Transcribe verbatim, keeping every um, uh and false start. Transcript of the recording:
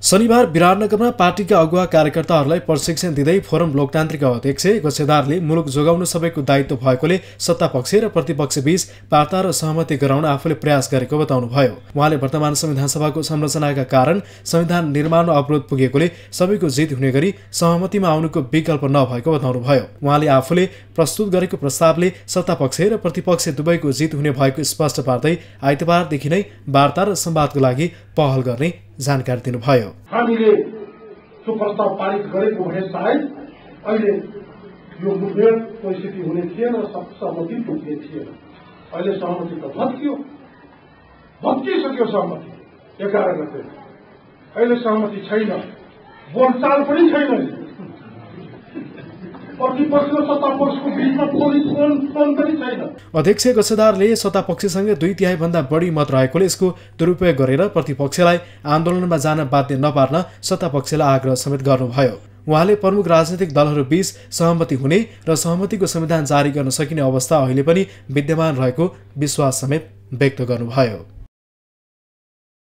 शनिबार विराटनगरमा पार्टीका अगुवा कार्यकर्ताहरूलाई प्रशिक्षण दिँदै फोरम लोकतान्त्रिक अध्यक्ष गच्छेदारले मुलुक जोगाउनु सबैको दायित्व भएकोले सत्तापक्ष र प्रतिपक्ष बीच वार्ता र सहमति गराउन आफूले प्रयास गरेको बताउनुभयो। उहाँले वर्तमान संविधान सभाको संरचनाका कारण संविधान निर्माणमा अवरोध पुगेकोले सबैको जित हुने गरी सहमतिमा आउनुको विकल्प नभएको बताउनुभयो। उहाँले आफूले प्रस्तुत गरेको प्रस्तावले सत्तापक्ष र प्रतिपक्ष दुवैको जित हुने भएको स्पष्ट पार्दै आइतबारदेखि नै वार्ता र संवादको लागि पहल गर्ने जानकारी दिनुभयो। हामीले त्यो प्रस्ताव पारित गरेको भए सायद अहिले यो मुठभेडको स्थिति हुने थिएन, सहमति पुग्ने थिएन। अहिले सहमति त भत्कियो, भत्किसक्यो सहमति एघार गते। अहिले सहमति छैन, बोलचाल पनि छैन। अध्यक्ष गच्छेदारले सत्तापक्षसँगै दुई तिहाई भन्दा बढी मत रहेकोले यसको दुरुपयोग गरेर प्रतिपक्षलाई आन्दोलनमा जान बाध्य नपार्न सत्तापक्षलाई आग्रह समेत गर्नुभयो। उहाँले प्रमुख राजनीतिक दलहरू बीच सहमति हुने र सहमतिको संविधान जारी गर्न सकिने अवस्था अहिले पनि विद्यमान रहेको विश्वास समेत व्यक्त गर्नुभयो।